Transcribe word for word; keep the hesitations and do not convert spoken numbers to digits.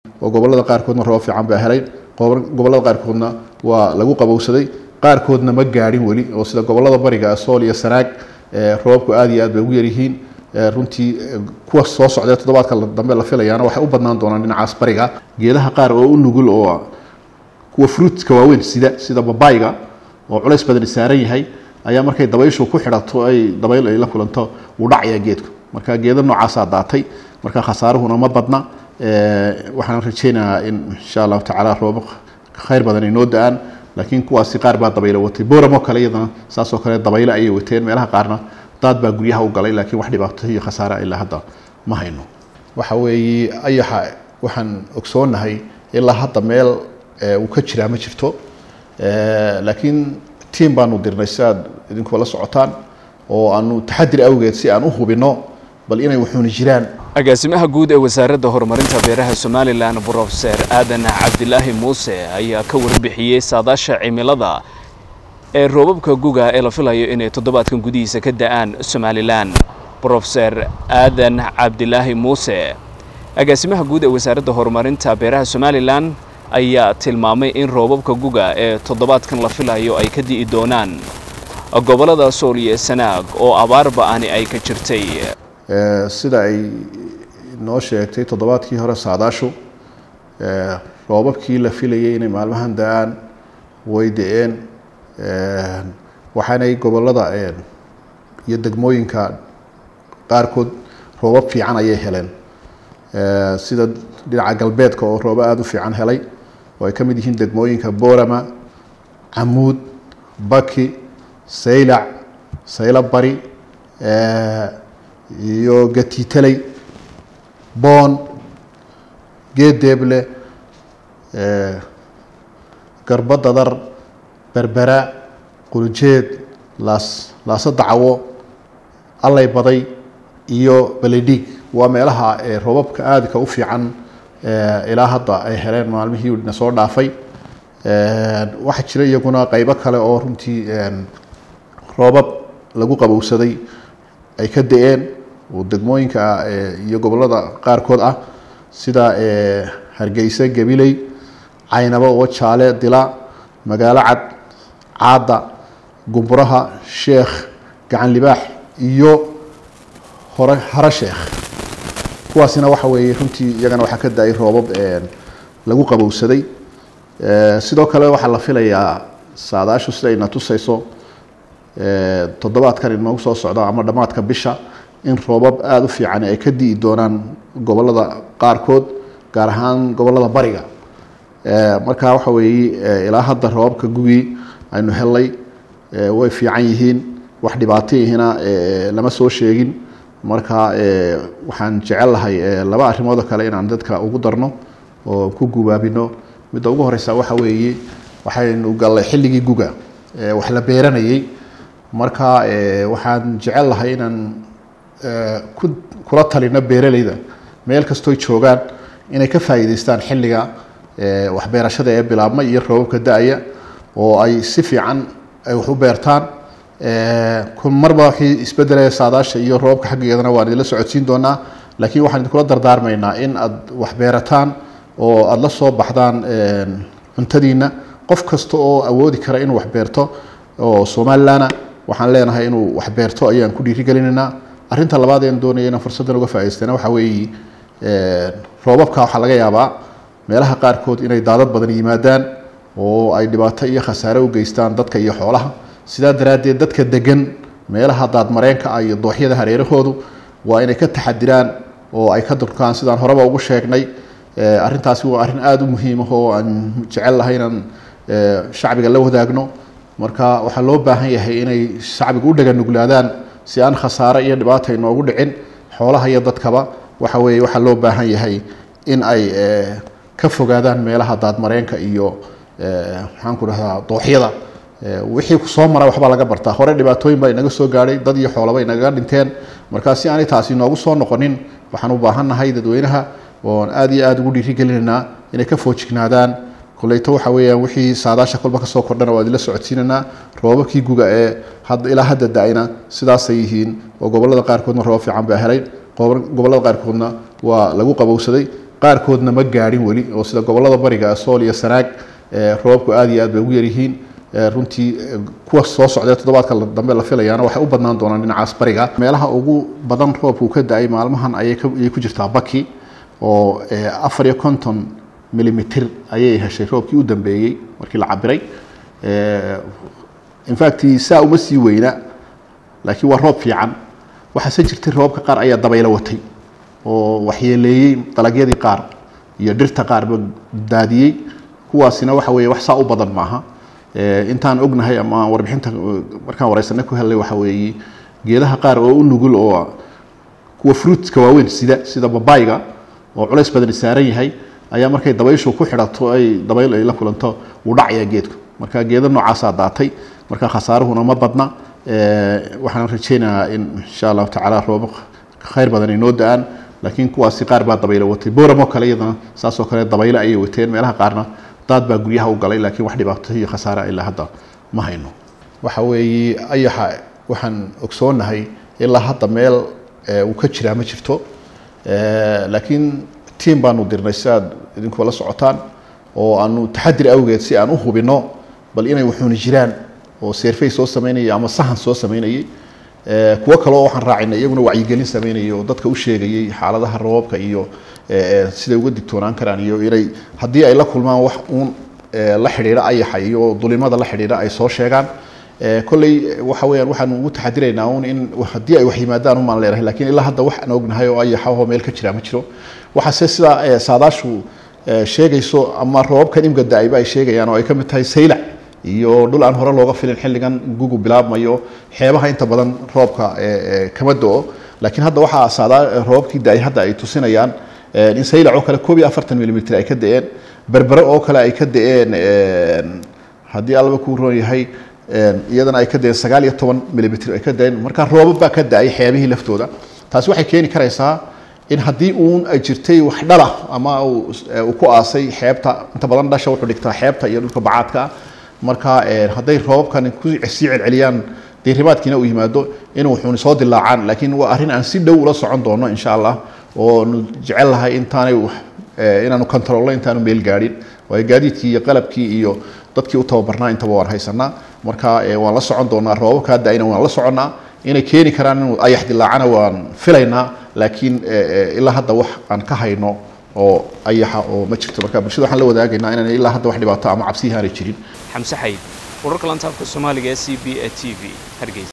oo gobolada qaarkoodna roob fiican baa helay gobolada qaarkoodna waa lagu qabowsaday qaarkoodna ma gaadhin weli oo sida gobolada bariga Sool iyo Sanaag roobku aad iyo aad bay ugu yar yihiin runtii kuwa soo socda toddobaadka dambe la filayana waxay u badnaan doonaan dhinacaas bariga geedaha qaar oo u nugul oo kuwa fruitka waaweyn sida sida babayga oo culays badan saaran yahay ayaa markay dabayshu ku xidhato ay dabayl ay la kulanto u dhacaya geedku marka geedo noocaas ah daatay marka khasaaruhuna ma badna ee waxaan rajaynayaa in insha Allah ta'ala roob khayr badan inoo daan laakiin kuwaasi qaar baa dabayl watay booramo kale iyadana saas oo kale dabayl ay wateen meelaha qaarna dad baa guryaha u galay laakiin wax dhibaato iyo khasaare ilaa hadda ma hayno waxa weeye ayaha waxaan ogsoonahay ilaa hadda meel uu ka jira ma jirto ee laakiin team baanu dirnay saad idinku la socotaan oo aanu taxadir awgeed si aan u hubino bal inay wuxuuna jiraan agaasimaha guud ee wasaaradda horumarinta beeraha Soomaaliland Professor Aadan Cabdilaahi Muuse ayaa ka warbixiyay saadaasha cimilada ee roobabka guga ee la filayo inay toddobaadkan gudihiisa ka da'aan Soomaaliland Professor Aadan Cabdilaahi Muuse agaasimaha guud ee wasaaradda horumarinta beeraha Soomaaliland ayaa tilmaamay in roobabka guga ee toddobaadkan la filayo ay ka di'i doonaan gobolada Sool iyo Sanaag oo abaar ba'ani ay ka jirtay ee sida ay noo sheegtay toddobaadkii hore saadaashu ee roobabkii la filayay inay maalmahan da'aan way da'een ee waxaanay gobolada ee iyo degmooyinka qaarkood roobab fiican ayay heleen ee sida dhinaca galbeedka oo roob aad u fiican helay oo ay kamid yihiin degmooyinka Boorama Amuud Baki Saylac Sayla Bari ee iyo Gatiitalay Boon Geedeble ee Garbadadar Berbera Quljeed Laas Laasa Dacawo Allay Baday iyo Baleedig waa meelaha ee roobabka aadka u fiican ee ilaa hadda ay heleen maalmihii uu soo dhaafay ee waxa jira iyaguna qaybo kale oo runtii ee roobab lagu qabowsaday ay ka da'een oo degmooyinka iyo gobolada qaarkood ah sida ee Hargeysa Gabiley Caynabo oo Jaale Dila magaalo cad Caada Gumburaha Sheekh Gacan Libaax iyo hore hara Sheekh kuwaasina waxa weeye runtii iyagana waxa ka daay roobab ee lagu qabowsaday ee sidoo kale waxa la filayaa saadaashu sida ay tusayso ee toddobaadkan inoo soo socda ama dhamaadka bisha in roobab aad u fiican ay ka dii doonaan gobolada qaarkood gaar ahaan gobolada bariga ee marka waxa weeye ilaa hadda roobabka gugi aynu helay ee way fiican yihiin wax dhibaato ihina ee lama soo sheegin marka ee waxaan jecel lahay laba arrimood kale inaan dadka ugu darno oo ku gubaabino mid ugu horeysa waxa weeye waxaynu galay xilligii guga ee wax la beeranayay marka ee waxaan jecel lahay inaan ee kula talino beeralayda meel kasto ay joogaan inay ka faa'iideystaan xilliga ee wax beerashada ee bilaabmay iyo roobabka da'aya oo ay si fiican ay wax u beertaan ee kun marba wixii isbedelay saadaasha iyo roobka xaqiiqadana waan idin la socodsiin doonaa laakiin waxaan idin kula dardaarmaynaa in aad wax beerataan oo aad la soo baxdaan ee cuntadiina qof kasta oo awoodi kara inuu wax beerto oo Soomaaliland waxaan leenahay inuu wax beerto ayaan ku dhiirigelinaynaa arinta labaad ee doonayay inaan fursadan uga faa'iideystana waxa weeye ee roobabka waxa laga yaabaa meelaha qaarkood inay daadad badan yimaadaan oo ay dhibaato iyo khasaare u geystaan dadka iyo xoolaha sida daraadeed dadka degan meelaha daad mareenka ay dooxyada hareerahoodu waa inay ka taxadiraan oo ay ka durkaan sidaan horeba ugu sheegnay ee arintaasi waa arin aad u muhiim ah oo aan jecel lahay inaan ee shacbiga la wadaagno marka waxa loo baahan yahay inay shacbiga u dhagan nuglaadaan si aan khasaare iyo dhibaato inoogu dhicin xoolaha iyo dadkaba waxa weeye waxa loo baahan yahay in ay ka fogaadaan meelaha daad mareenka iyo ee waxaan ku rahaa dooxyada wixii ku soo maray waxba laga bartaa hore dhibaatooyin baa inaga soo gaaray dad iyo xoolaba inaga dhinteen marka si aan taasi noogu soo noqonin waxaan u baahanahay dadweynaha oo aad iyo aad ugu dhiirigelinaa inay ka foojignaadaan kuleeto waxa weeyaan wixii saadaasha kulba ka soo kordhana waa idin la socodsiinana roobabkii guga ee had ilaa hadda daayna sidaas ay yihiin oo gobolada qaarkoodna roob fiican baa helay gobolada qaarkoodna waa lagu qabowsaday qaarkoodna ma gaadhin weli oo sida gobolada bariga Sool iyo Sanaag roobku aad iyo aad bay ugu yar yihiin runtii kuwa soo socda toddobaadka dambe la filayana waxay u badnaan doonaan dhinacaas bariga meelaha ugu badan roobku ka da'ay maalmahan ayay ku jirtaa Baki oo afar iyo konton millimeter ayay heshay roobkii u dambeeyay markii la cabiray in fact saa uma sii weyna laakiin waa roob fiican waxa se jirtay roobka qaar ayaa dabaylo watay oo waxyeeleeyay dalagyadii qaar iyo dhirta qaar daadiyay kuwaasina waxa weeye wax saa u badan maaha intaan ognahay ama warbixinta markaan wareysanay ku helay waxa weeye geedaha qaar oo u nugul oo kuwa fruitska waaweyn sida sida babayga oo culays badan saaran yahay ayaa markay dabayshu ku xidhato ay dabayl ay la kulanto u dhacaya geedku marka geedo noocaas ah daatay marka khasaaruhuna ma badna waxaan rajaynayaa in insha Allah ta'ala roob khayr badan inoo daan laakiin kuwaasi qaar baa dabaylo watay booramo kale iyadana saasoo kale dabaylo ay wateen meelaha qaarna dad baa guryaha u galay laakiin wax dhibaato iyo khasaare ilaa hadda ma hayno waxa weeye ayaha waxaan ogsoonahay ilaa hadda meel uu ka jira ma jirto laakiin team baanu dirnay saad idinku la socotaan oo aanu taxadir awgeed si aan u hubino bal inay wuxuuna jiraan oo survey soo sameynaya ama sahan soo sameynayay kuwa kale oo waxaan raacinay iyaguna wacyigelin sameynayay oo dadka u sheegayay xaaladaha roobka iyo sida uga digtoonaan karaan iyo inay haddii ay la kulmaan wax uun la xiriira ayaxa iyo dulimada la xiriira ay soo sheegaan kolley waxa weeyaan waxaan ugu taxadiraynaa uun in haddii ay wax yimaadaan u maan leeyahay laakiin ilaa hadda wax aan ognahay oo ayaxa oo meel ka jira ma jiro waxa sida saadaashu sheegayso ama roobkan imka daayba ay sheegayaan oo ay ka mid tahay saylac iyo dhul aan hore looga filin xilligan gugu bilaabmayo xeebaha inta badan roobka kama doo laakiin hadda waxa saadaa roobkii daay hadda ay tusinayaan in saylac oo kale koob iyo afartan millimeter ay ka da'een berbere oo kale ay ka da'een haddii alba ku roon yahay iyadana ay ka da'een sagaal iyo toban millimeter ay ka da'een marka roobab baa ka da'ay xeebihii laftooda taasi waxay keeni karaysaa in haddii uun ay jirtay wax dhala ama uu ku aasay xeebta inta badan dhasha wuxuu dhigtaa xeebta iyo dhulka bacaadka marka hadday roobkan ku sii celceliyaan diirimaadkiina uu yimaado inuu wuxuuna soo dilaacaan laakiin waa arrin aan si dhow ula socon doono insha Allah oo jecel lahay intaanay inaanu control intaanu meel gaadhin way gaadiidkii iyo qalabkii iyo dadkii u tababarnaa intaba waan haysanaa marka waan la socon doonaa roobka daayna waan la soconaa inay keeni karaan inuu ayax dilaacana waan filaynaa laakiin ilaa hadda wax aan ka hayno oo ayaxa oo ma jirto marka bulshada waxaan la wadaagaynaa inaan ilaa hadda wax dhibaato ama cabsi aanay jirin xamse xayd wararka lantaabka Soomaaliga ee C B A T V Hargeysa.